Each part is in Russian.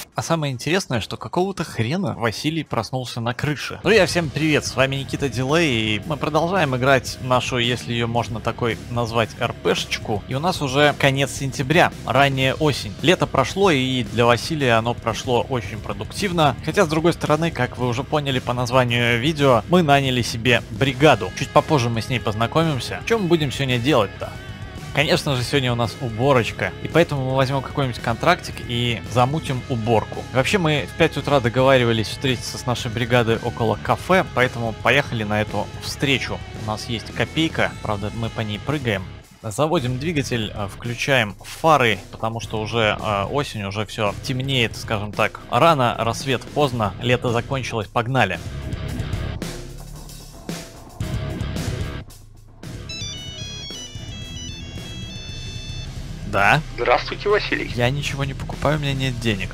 А самое интересное, что какого-то хрена Василий проснулся на крыше. Друзья, всем привет, с вами Никита Дилей, и мы продолжаем играть нашу, если ее можно такой назвать, РПшечку. И у нас уже конец сентября, ранняя осень. Лето прошло, и для Василия оно прошло очень продуктивно. Хотя, с другой стороны, как вы уже поняли по названию видео, мы наняли себе бригаду. Чуть попозже мы с ней познакомимся. Что мы будем сегодня делать-то? Конечно же, сегодня у нас уборочка, и поэтому мы возьмем какой-нибудь контрактик и замутим уборку. Вообще, мы в 5 утра договаривались встретиться с нашей бригадой около кафе, поэтому поехали на эту встречу. У нас есть копейка, правда, мы по ней прыгаем. Заводим двигатель, включаем фары, потому что уже осень, уже все темнеет, скажем так. Рано, рассвет поздно, лето закончилось, погнали. Да. Здравствуйте, Василий. Я ничего не покупаю, у меня нет денег.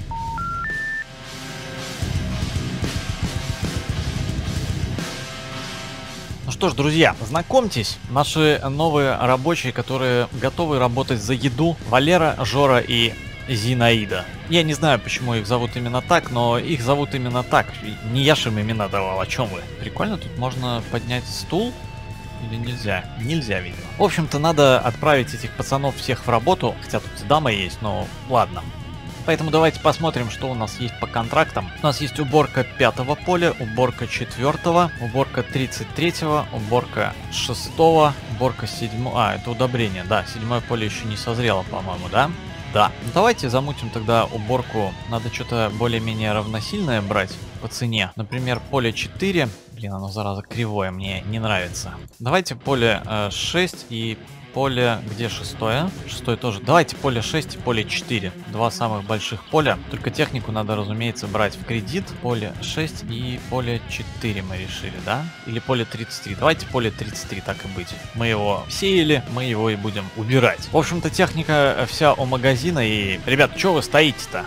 Ну что ж, друзья, знакомьтесь, наши новые рабочие, которые готовы работать за еду. Валера, Жора и Зинаида. Я не знаю, почему их зовут именно так, но их зовут именно так. Не я ж им имена давал, о чем вы? Прикольно, тут можно поднять стул. Или нельзя? Нельзя, видимо. В общем-то, надо отправить этих пацанов всех в работу. Хотя тут дама есть, но ладно. Поэтому давайте посмотрим, что у нас есть по контрактам. У нас есть уборка 5-го поля, уборка 4-го, уборка 33-го, уборка 6-го, уборка 7-го. А, это удобрение, да. 7-е поле еще не созрело, по-моему, да? Да. Ну, давайте замутим тогда уборку. Надо что-то более-менее равносильное брать по цене. Например, поле 4. Блин, оно, зараза, кривое, мне не нравится. Давайте поле 6 и поле... Где 6-е? 6-е тоже. Давайте поле 6 и поле 4. Два самых больших поля. Только технику надо, разумеется, брать в кредит. Поле 6 и поле 4 мы решили, да? Или поле 33. Давайте поле 33, так и быть. Мы его сеяли, мы его и будем убирать. В общем-то, техника вся у магазина. И, ребят, что вы стоите-то?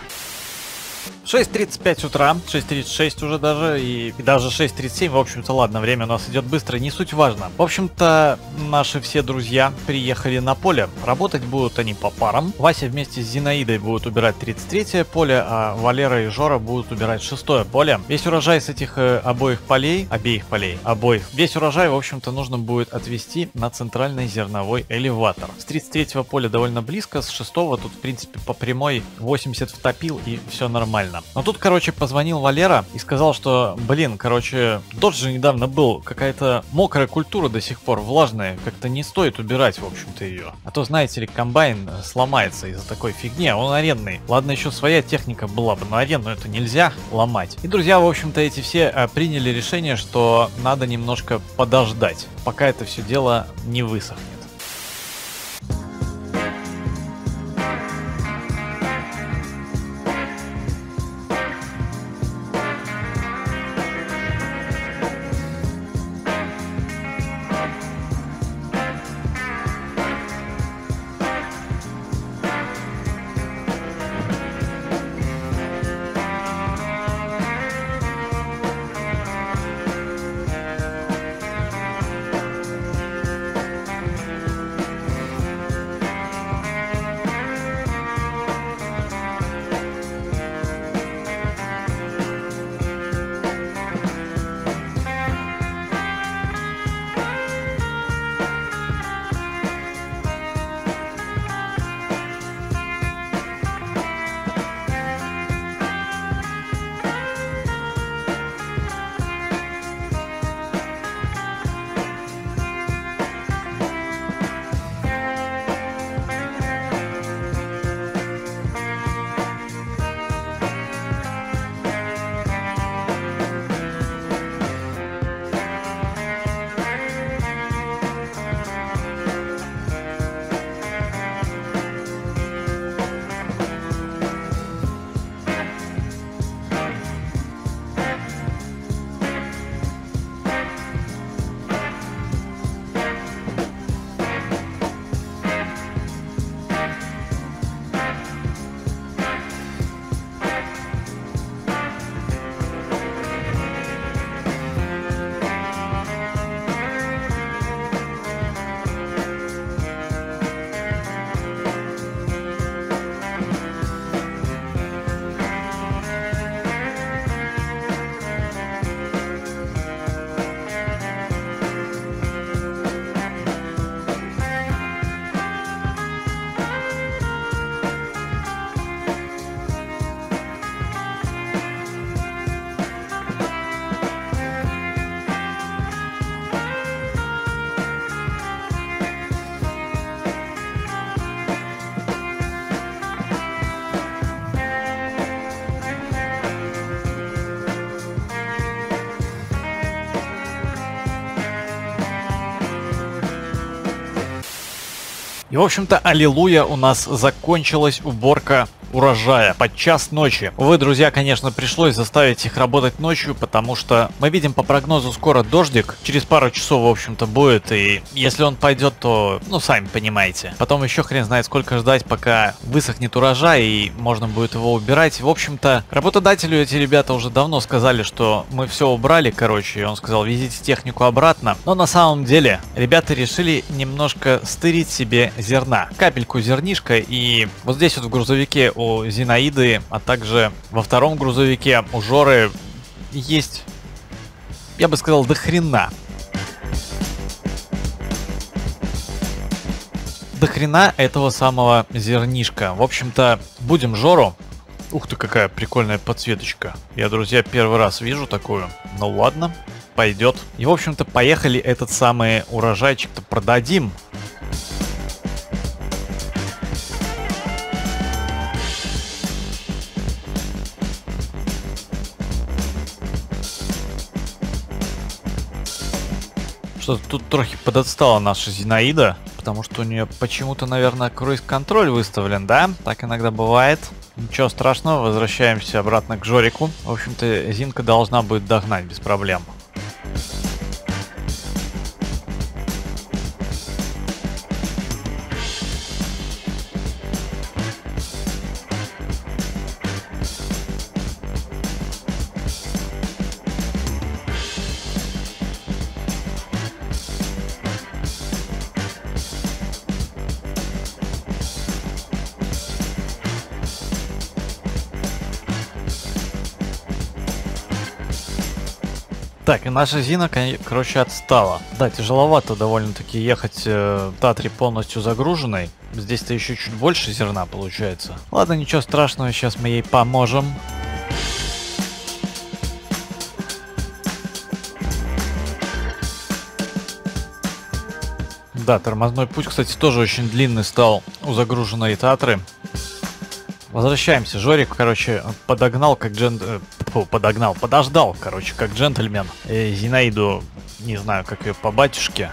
6:35 утра, 6:36 уже даже, и даже 6:37, в общем-то, ладно, время у нас идет быстро, не суть важно. В общем-то, наши все друзья приехали на поле, работать будут они по парам. Вася вместе с Зинаидой будут убирать 33-е поле, а Валера и Жора будут убирать 6-е поле. Весь урожай с этих обоих полей, весь урожай, в общем-то, нужно будет отвезти на центральный зерновой элеватор. С 33-го поля довольно близко, с 6-го тут, в принципе, по прямой 80 втопил и все нормально. Но тут, короче, позвонил Валера и сказал, что, блин, короче, дождь же недавно был, какая-то мокрая культура до сих пор, влажная, как-то не стоит убирать, в общем-то, ее. А то, знаете ли, комбайн сломается из-за такой фигни, а он арендный. Ладно, еще своя техника была бы, но аренду это нельзя ломать. И друзья, в общем-то, эти все приняли решение, что надо немножко подождать, пока это все дело не высохнет. И, в общем-то, аллилуйя, у нас закончилась уборка урожая под час ночи. Увы, друзья, конечно, пришлось заставить их работать ночью, потому что мы видим по прогнозу скоро дождик. Через пару часов, в общем-то, будет. И если он пойдет, то, ну, сами понимаете. Потом еще хрен знает сколько ждать, пока высохнет урожай и можно будет его убирать. В общем-то, работодателю эти ребята уже давно сказали, что мы все убрали, короче. И он сказал, везите технику обратно. Но на самом деле, ребята решили немножко стырить себе зерна. Капельку зернишка. И вот здесь вот в грузовике у Зинаиды, а также во втором грузовике у Жоры есть, я бы сказал, до хрена. До хрена этого самого зернишка. В общем-то, будем Жору. Ух ты, какая прикольная подсветочка. Я, друзья, первый раз вижу такую. Ну ладно, пойдет. И, в общем-то, поехали этот самый урожайчик-то продадим. Что тут трохи подотстала наша Зинаида, потому что у нее почему-то, наверное, круиз-контроль выставлен, да? Так иногда бывает. Ничего страшного, возвращаемся обратно к Жорику. В общем-то, Зинка должна будет догнать без проблем. Так, и наша Зина, короче, отстала. Да, тяжеловато довольно-таки ехать Татре полностью загруженной. Здесь-то еще чуть больше зерна получается. Ладно, ничего страшного, сейчас мы ей поможем. Да, тормозной путь, кстати, тоже очень длинный стал у загруженной Татры. Возвращаемся. Жорик, короче, подождал, короче, как джентльмен. Зинаиду, не знаю, как ее по батюшке.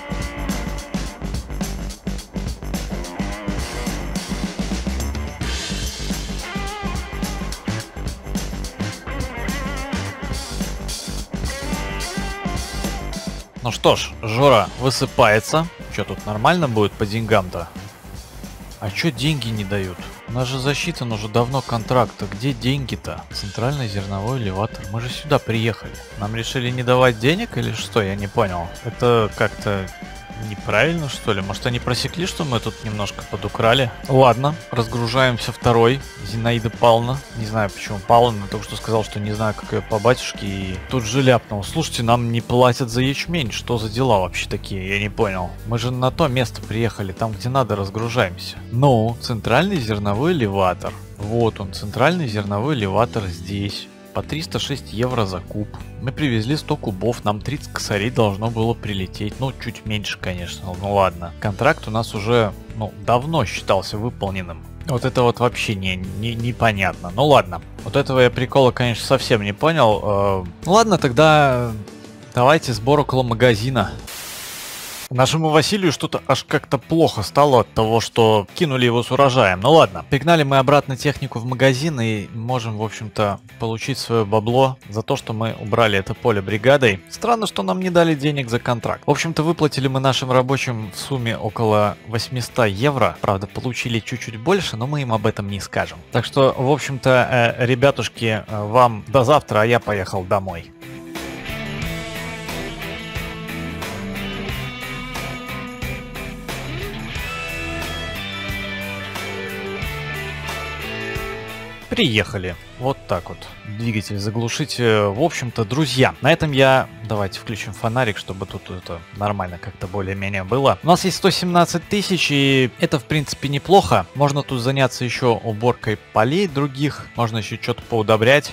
Ну что ж, Жора высыпается. Что тут нормально будет по деньгам-то? А чё деньги не дают? У нас же засчитан уже давно контракт. А где деньги-то? Центральный зерновой элеватор. Мы же сюда приехали. Нам решили не давать денег или что? Я не понял. Это как-то неправильно, что ли? Может, они просекли, что мы тут немножко подукрали? Ладно, разгружаемся второй. Зинаида Павловна. Не знаю, почему Павловна. Только что сказал, что не знаю, как ее по батюшке. И тут же ляпнул. Слушайте, нам не платят за ячмень. Что за дела вообще такие? Я не понял. Мы же на то место приехали. Там, где надо, разгружаемся. Ну, центральный зерновой элеватор. Вот он, центральный зерновой элеватор здесь. По 306 евро за куб. Мы привезли 100 кубов, нам 30 косарей должно было прилететь. Ну, чуть меньше, конечно, ну ладно. Контракт у нас уже, давно считался выполненным. Вот это вот вообще непонятно. Ну ладно, вот этого я прикола, конечно, совсем не понял. Ладно, тогда давайте сбор около магазина. Нашему Василию что-то аж как-то плохо стало от того, что кинули его с урожаем. Ну ладно, пригнали мы обратно технику в магазин и можем, в общем-то, получить свое бабло за то, что мы убрали это поле бригадой. Странно, что нам не дали денег за контракт. В общем-то, выплатили мы нашим рабочим в сумме около 800 евро. Правда, получили чуть-чуть больше, но мы им об этом не скажем. Так что, в общем-то, ребятушки, вам до завтра, а я поехал домой. Приехали. Вот так вот. Двигатель заглушить. В общем-то, друзья, на этом давайте включим фонарик, чтобы тут это нормально как-то более-менее было. У нас есть 117 тысяч, и это, в принципе, неплохо. Можно тут заняться еще уборкой полей других. Можно еще что-то поудобрять.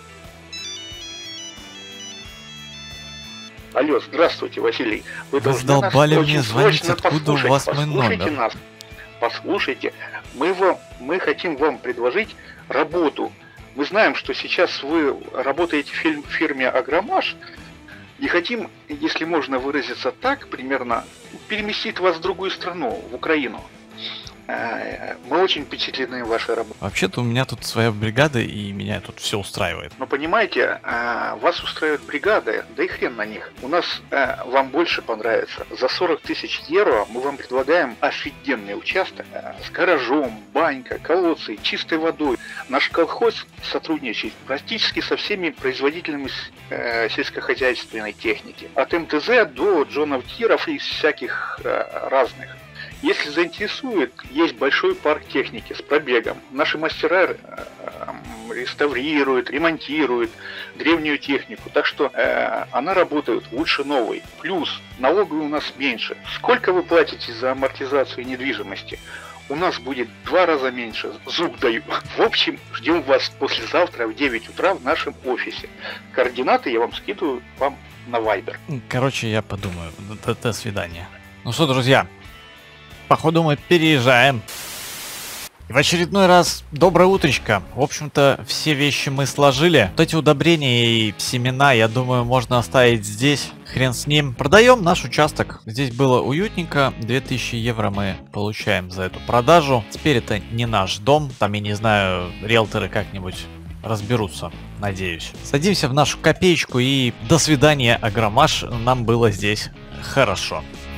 Алло, здравствуйте, Василий. Вы задолбали мне звонить, откуда у вас мой номер? Нас. Послушайте, мы хотим вам предложить работу. Мы знаем, что сейчас вы работаете в фирме «Агромаш» и хотим, если можно выразиться так, примерно, переместить вас в другую страну, в Украину. Мы очень впечатлены вашей работой. Вообще-то у меня тут своя бригада, и меня тут все устраивает. Но понимаете, вас устраивает бригада, да и хрен на них. У нас вам больше понравится. За 40 тысяч евро мы вам предлагаем офигенный участок с гаражом, банька, колодцы, чистой водой. Наш колхоз сотрудничает практически со всеми производителями сельскохозяйственной техники. От МТЗ до Джонов Диров и всяких разных. Если заинтересует, есть большой парк техники с пробегом. Наши мастера реставрируют, ремонтируют древнюю технику, так что она работает лучше новой. Плюс налоги у нас меньше. Сколько вы платите за амортизацию недвижимости? У нас будет 2 раза меньше, зуб даю. В общем, ждем вас послезавтра в 9 утра в нашем офисе. Координаты я вам скидываю вам на Viber. Короче, я подумаю. До свидания. Ну что, друзья, походу мы переезжаем. И в очередной раз доброе утречко. В общем-то, все вещи мы сложили. Вот эти удобрения и семена, я думаю, можно оставить здесь. Хрен с ним. Продаем наш участок. Здесь было уютненько. 2000 евро мы получаем за эту продажу. Теперь это не наш дом. Там, я не знаю, риэлторы как-нибудь разберутся, надеюсь. Садимся в нашу копеечку и до свидания, Агромаш. Нам было здесь хорошо.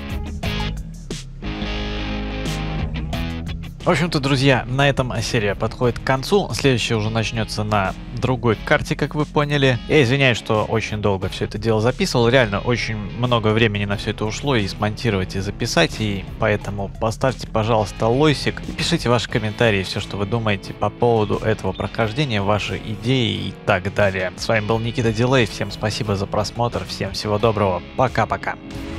В общем-то, друзья, на этом серия подходит к концу. Следующая уже начнется на другой карте, как вы поняли. Я извиняюсь, что очень долго все это дело записывал. Реально, очень много времени на все это ушло и смонтировать, и записать. И поэтому поставьте, пожалуйста, лойсик. И пишите ваши комментарии, все, что вы думаете по поводу этого прохождения, ваши идеи и так далее. С вами был Никита Дилей. Всем спасибо за просмотр. Всем всего доброго. Пока-пока.